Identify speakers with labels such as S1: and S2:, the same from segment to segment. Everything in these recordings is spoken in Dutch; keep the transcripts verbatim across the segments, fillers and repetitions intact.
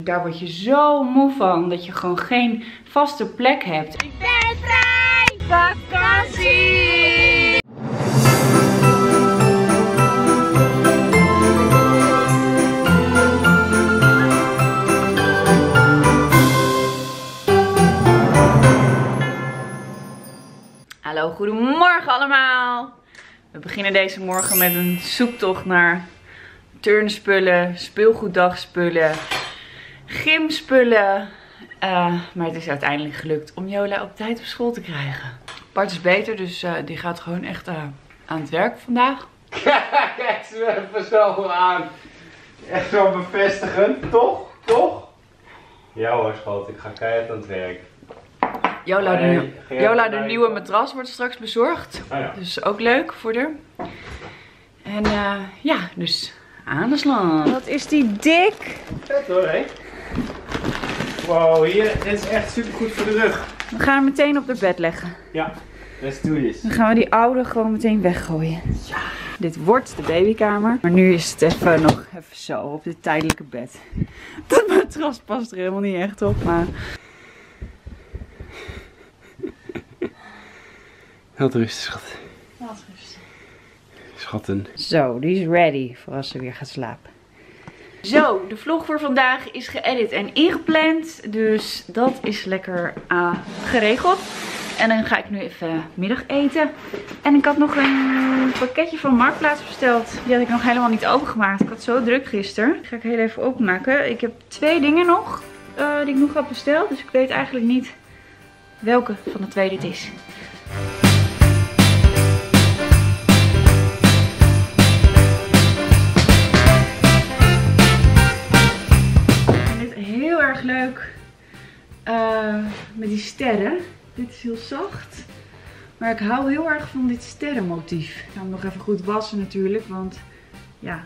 S1: Daar word je zo moe van dat je gewoon geen vaste plek hebt. Ik ben vrij! Vakantie! Hallo, goedemorgen allemaal! We beginnen deze morgen met een zoektocht naar turnspullen, speelgoeddagspullen, gymspullen. Uh, maar het is uiteindelijk gelukt om Jola op tijd op school te krijgen. Bart is beter, dus uh, die gaat gewoon echt uh, aan het werk vandaag.
S2: Kijk ze even zo aan. Echt zo bevestigen, toch? Toch? Ja hoor schat, ik ga keihard aan het werk.
S1: Jola, de,
S2: nee,
S1: Jola de nieuwe matras wordt straks bezorgd.
S2: Oh ja.
S1: Dus ook leuk voor haar. En uh, ja, dus aan de slag. Wat is die dik?
S2: Vet hoor, hé. Wow, hier, dit is echt super goed voor de rug.
S1: We gaan hem meteen op de bed leggen.
S2: Ja, let's do this.
S1: Dan gaan we die oude gewoon meteen weggooien. Ja. Dit wordt de babykamer. Maar nu is het even nog even zo op dit tijdelijke bed. Dat matras past er helemaal niet echt op, maar...
S2: Heel rustig, schat.
S1: Wat rustig.
S2: Schatten.
S1: Zo, die is ready voor als ze weer gaat slapen. Zo, de vlog voor vandaag is geëdit en ingepland. Dus dat is lekker uh, geregeld. En dan ga ik nu even middag eten. En ik had nog een pakketje van Marktplaats besteld. Die had ik nog helemaal niet opengemaakt. Ik had zo druk gisteren. Die ga ik heel even openmaken. Ik heb twee dingen nog uh, die ik nog had besteld. Dus ik weet eigenlijk niet welke van de twee dit is. Heel erg leuk uh, met die sterren. Dit is heel zacht. Maar ik hou heel erg van dit sterrenmotief. Ik ga hem nog even goed wassen natuurlijk. Want ja,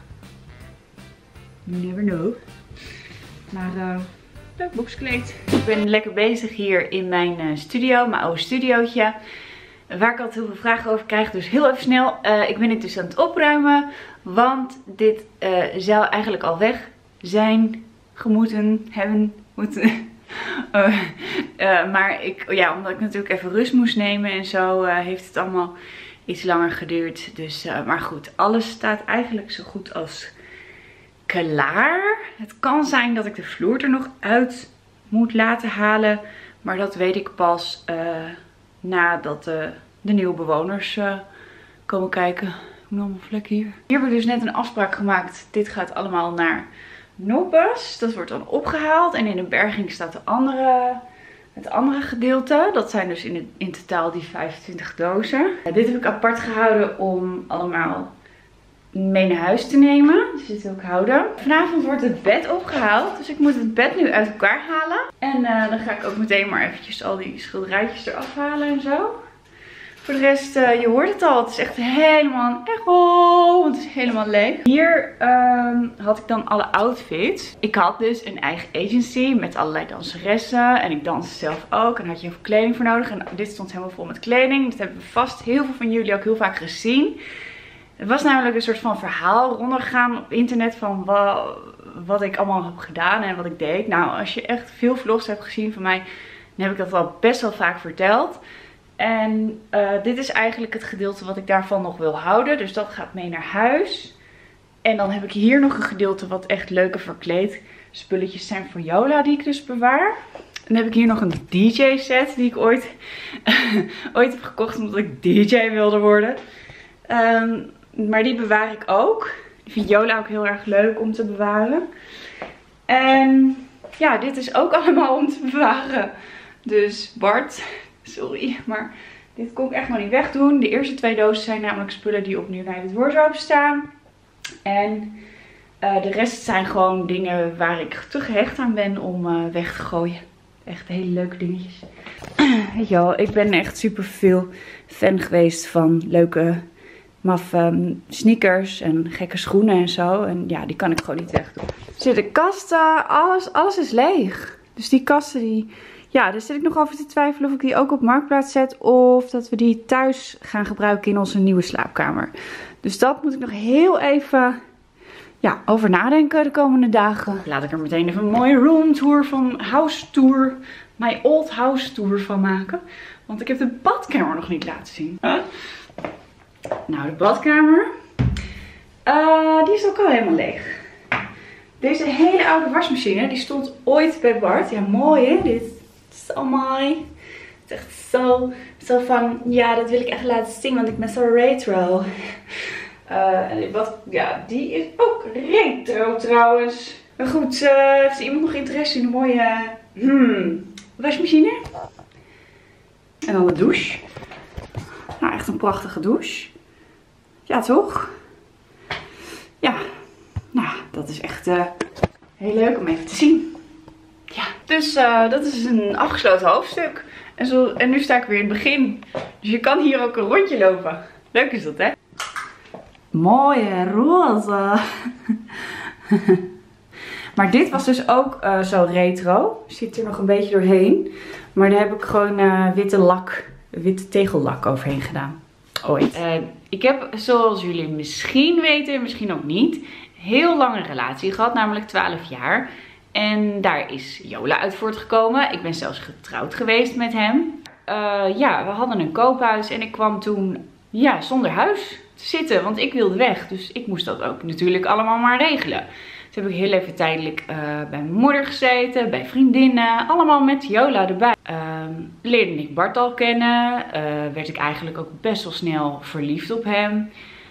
S1: you never know. Maar uh, leuk boxkleed. Ik ben lekker bezig hier in mijn uh, studio. Mijn oude studiootje. Waar ik altijd heel veel vragen over krijg. Dus heel even snel. Uh, ik ben het dus aan het opruimen. Want dit uh, zou eigenlijk al weg zijn. Gemoeten, hebben, moeten. uh, uh, maar ik, ja, omdat ik natuurlijk even rust moest nemen en zo, uh, heeft het allemaal iets langer geduurd. Dus, uh, maar goed, alles staat eigenlijk zo goed als klaar. Het kan zijn dat ik de vloer er nog uit moet laten halen. Maar dat weet ik pas uh, nadat uh, de nieuwe bewoners uh, komen kijken. Hoe allemaal vlekken hier. Hier heb ik dus net een afspraak gemaakt. Dit gaat allemaal naar Noppas. Dat wordt dan opgehaald. En in de berging staat de andere, het andere gedeelte. Dat zijn dus in, het, in totaal die vijfentwintig dozen. Ja, dit heb ik apart gehouden om allemaal mee naar huis te nemen. Dus dit wil ik houden. Vanavond wordt het bed opgehaald. Dus ik moet het bed nu uit elkaar halen. En uh, dan ga ik ook meteen maar eventjes al die schilderijtjes eraf halen en zo. Voor de rest, uh, je hoort het al. Het is echt helemaal een echo. Want het is helemaal leeg. Hier um, had ik dan alle outfits. Ik had dus een eigen agency met allerlei danseressen. En ik danste zelf ook. En daar had je heel veel kleding voor nodig. En dit stond helemaal vol met kleding. Dat hebben vast heel veel van jullie ook heel vaak gezien. Het was namelijk een soort van verhaal rondgegaan op internet van wat, wat ik allemaal heb gedaan en wat ik deed. Nou, als je echt veel vlogs hebt gezien van mij, dan heb ik dat al best wel vaak verteld. En uh, dit is eigenlijk het gedeelte wat ik daarvan nog wil houden. Dus dat gaat mee naar huis. En dan heb ik hier nog een gedeelte wat echt leuke verkleed spulletjes zijn voor Jola die ik dus bewaar. En dan heb ik hier nog een D J set die ik ooit, ooit heb gekocht omdat ik D J wilde worden. Um, maar die bewaar ik ook. Die vindt Jola ook heel erg leuk om te bewaren. En ja, dit is ook allemaal om te bewaren. Dus Bart... Sorry, maar dit kon ik echt nog niet wegdoen. De eerste twee dozen zijn namelijk spullen die opnieuw naar het wardrobe staan. En uh, de rest zijn gewoon dingen waar ik te gehecht aan ben om uh, weg te gooien. Echt hele leuke dingetjes. Weet je wel, ik ben echt super veel fan geweest van leuke maffe sneakers en gekke schoenen en zo. En ja, die kan ik gewoon niet wegdoen. Er zitten kasten, alles, alles is leeg. Dus die kasten die... Ja, daar zit ik nog over te twijfelen of ik die ook op Marktplaats zet. Of dat we die thuis gaan gebruiken in onze nieuwe slaapkamer. Dus dat moet ik nog heel even ja, over nadenken de komende dagen. Laat ik er meteen even een mooie room tour van house tour. My old house tour van maken. Want ik heb de badkamer nog niet laten zien. Huh? Nou, de badkamer. Uh, die is ook al helemaal leeg. Deze hele oude wasmachine, die stond ooit bij Bart. Ja, mooi hè? Dit is zo mooi. Het is echt zo, zo van, ja, dat wil ik echt laten zien, want ik ben zo retro. Uh, en wat, ja, die is ook retro trouwens. Maar goed, uh, heeft iemand nog interesse in een mooie hmm, wasmachine? En dan de douche. Nou, echt een prachtige douche. Ja, toch? Ja, nou, dat is echt uh, heel leuk om even te zien. Ja, dus uh, dat is een afgesloten hoofdstuk. En, zo, en nu sta ik weer in het begin. Dus je kan hier ook een rondje lopen. Leuk is dat, hè? Mooie roze. Maar dit was dus ook uh, zo retro. Zit er nog een beetje doorheen. Maar daar heb ik gewoon uh, witte lak, witte tegellak overheen gedaan. Ooit. Uh, ik heb, zoals jullie misschien weten, misschien ook niet, heel lange relatie gehad. Namelijk twaalf jaar. En daar is Jola uit voortgekomen. Ik ben zelfs getrouwd geweest met hem. Uh, ja, we hadden een koophuis en ik kwam toen ja, zonder huis te zitten. Want ik wilde weg. Dus ik moest dat ook natuurlijk allemaal maar regelen. Toen heb ik heel even tijdelijk uh, bij mijn moeder gezeten. Bij vriendinnen. Allemaal met Jola erbij. Uh, leerde ik Bart al kennen. Uh, werd ik eigenlijk ook best wel snel verliefd op hem.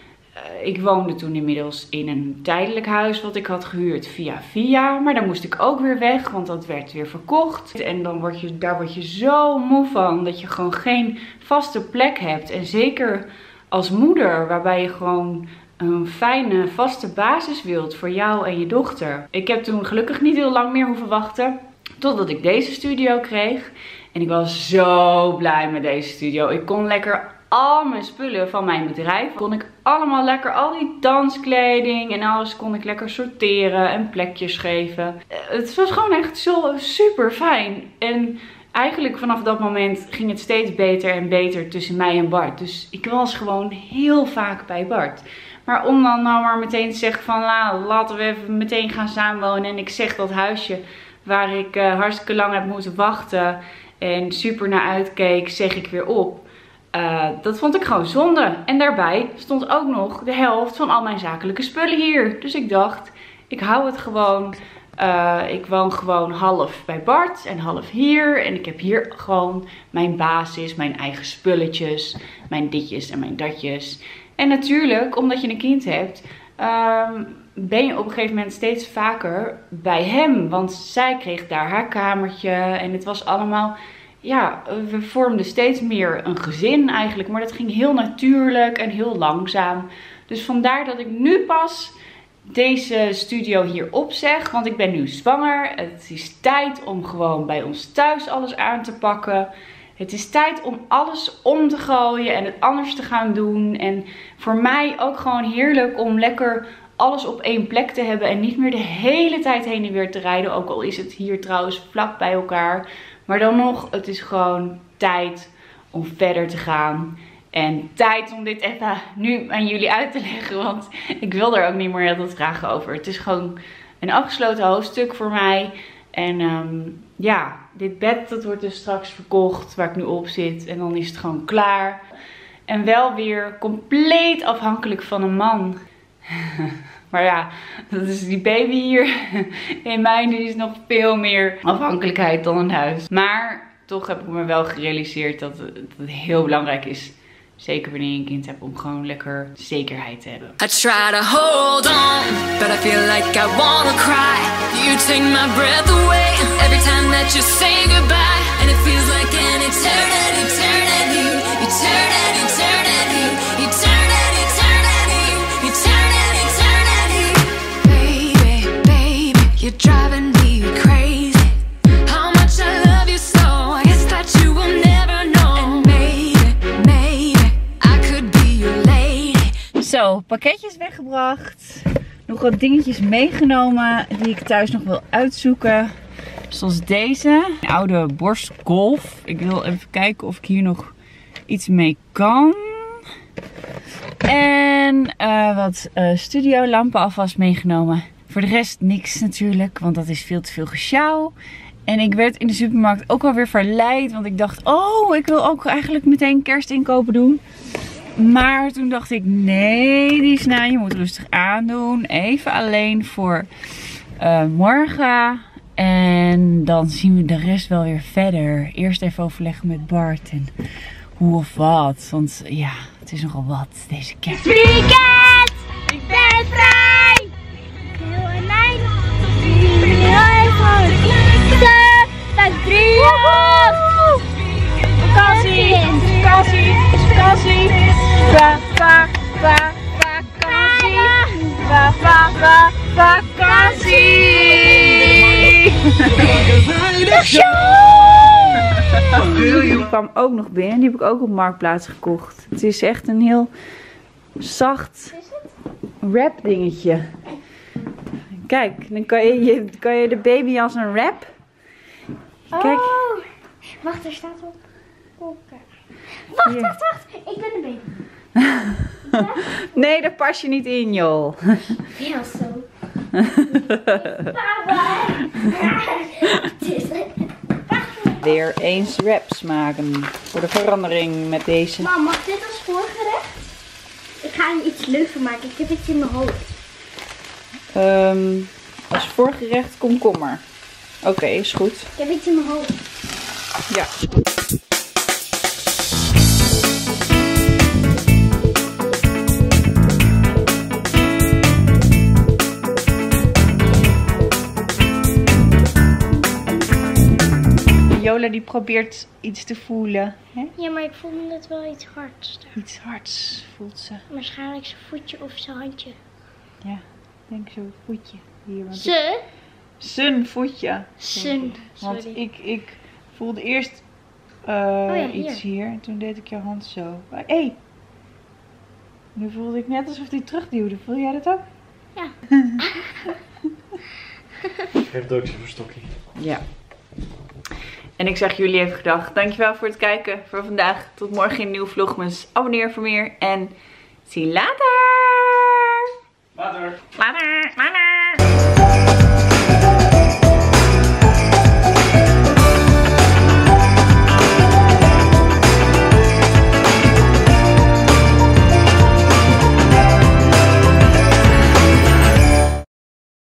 S1: Uh, ik woonde toen inmiddels in een tijdelijk huis wat ik had gehuurd via via. Maar daar moest ik ook weer weg, want dat werd weer verkocht. En dan word je, daar word je zo moe van dat je gewoon geen vaste plek hebt. En zeker als moeder, waarbij je gewoon een fijne vaste basis wilt voor jou en je dochter. Ik heb toen gelukkig niet heel lang meer hoeven wachten, totdat ik deze studio kreeg. En ik was zo blij met deze studio. Ik kon lekker al mijn spullen van mijn bedrijf, kon ik allemaal lekker, al die danskleding en alles kon ik lekker sorteren en plekjes geven. Het was gewoon echt zo super fijn. En eigenlijk vanaf dat moment ging het steeds beter en beter tussen mij en Bart. Dus ik was gewoon heel vaak bij Bart. Maar om dan nou maar meteen te zeggen van la, laten we even meteen gaan samenwonen. En ik zeg dat huisje waar ik uh, hartstikke lang heb moeten wachten en super naar uitkeek, zeg ik weer op. Uh, dat vond ik gewoon zonde. En daarbij stond ook nog de helft van al mijn zakelijke spullen hier. Dus ik dacht, ik hou het gewoon. Uh, ik woon gewoon half bij Bart en half hier. En ik heb hier gewoon mijn basis, mijn eigen spulletjes, mijn ditjes en mijn datjes. En natuurlijk, omdat je een kind hebt, um, ben je op een gegeven moment steeds vaker bij hem. Want zij kreeg daar haar kamertje en het was allemaal, ja, we vormden steeds meer een gezin eigenlijk. Maar dat ging heel natuurlijk en heel langzaam. Dus vandaar dat ik nu pas deze studio hier opzeg. Want ik ben nu zwanger. Het is tijd om gewoon bij ons thuis alles aan te pakken. Het is tijd om alles om te gooien en het anders te gaan doen. En voor mij ook gewoon heerlijk om lekker alles op één plek te hebben. En niet meer de hele tijd heen en weer te rijden. Ook al is het hier trouwens vlak bij elkaar. Maar dan nog, het is gewoon tijd om verder te gaan. En tijd om dit even nu aan jullie uit te leggen. Want ik wil er ook niet meer heel veel vragen over. Het is gewoon een afgesloten hoofdstuk voor mij. En um, ja, dit bed dat wordt dus straks verkocht waar ik nu op zit. En dan is het gewoon klaar. En wel weer compleet afhankelijk van een man. Maar ja, dat is die baby hier in mij. Die is nog veel meer afhankelijkheid dan een huis. Maar toch heb ik me wel gerealiseerd dat het, dat het heel belangrijk is. Zeker wanneer je een kind hebt, om gewoon lekker zekerheid te hebben. I try to hold on, but I feel like I wanna cry. You take my breath away every time that you say goodbye. And it feels like an eternity, eternity, eternity, eternity, eternity, eternity, eternity, eternity. Baby, baby, you're driving me crazy. How much I love you so, I guess that you will never know. Zo, pakketjes weggebracht. Nog wat dingetjes meegenomen die ik thuis nog wil uitzoeken. Zoals deze. Een oude Bosch Golf. Ik wil even kijken of ik hier nog iets mee kan. En uh, wat uh, studiolampen alvast meegenomen. Voor de rest niks natuurlijk, want dat is veel te veel gesjouw. En ik werd in de supermarkt ook alweer verleid, want ik dacht, oh, ik wil ook eigenlijk meteen kerstinkopen doen. Maar toen dacht ik, nee, Disna, je moet rustig aandoen. Even alleen voor uh, morgen. En dan zien we de rest wel weer verder. Eerst even overleggen met Bart en hoe of wat. Want ja, het is nogal wat deze kerst.
S3: Weekend! Ik ben vrij! Heel en mijn vijf drie
S1: Vakantie! Vakantie! Vakantie! Va, va, va, vakantie! Va, va, va, vakantie! Die kwam ook nog binnen. Die heb ik ook op Marktplaats gekocht. Het is echt een heel zacht wrap dingetje. Kijk, dan kan je, je, kan je de baby als een wrap. Kijk.
S3: Oh, wacht, er staat op. Okay. Wacht,
S1: Hier.
S3: wacht, wacht. Ik ben de baby.
S1: Nee, daar pas je niet in, joh.
S3: Ja, zo. Papa.
S1: Weer eens wraps maken. Voor de verandering met deze.
S3: Mam, mag dit als voorgerecht? Ik ga er iets leuks van maken. Ik heb iets in mijn hoofd.
S1: Um, als voorgerecht komkommer. Oké, okay, is goed.
S3: Ik heb iets in mijn hoofd.
S1: Ja, is goed. Jola die probeert iets te voelen. Hè?
S3: Ja, maar ik voelde het wel iets hards.
S1: Iets hards voelt ze.
S3: Waarschijnlijk zijn voetje of zijn handje.
S1: Ja, ik denk zo voetje. Hier, want
S3: Ze?
S1: Zijn voetje.
S3: Zijn.
S1: Want
S3: Sorry.
S1: ik, ik voelde eerst uh,
S3: oh ja,
S1: iets
S3: hier.
S1: hier en toen deed ik je hand zo. Hé! Hey. Nu voelde ik net alsof hij terugduwde. Voel jij dat ook?
S3: Ja.
S2: Geef Doodje een stokje.
S1: Ja. En ik zeg jullie even gedag. Dankjewel voor het kijken voor vandaag. Tot morgen in een nieuwe vlogmas. Abonneer voor meer en zie je later.
S2: Later.
S1: Later. Later.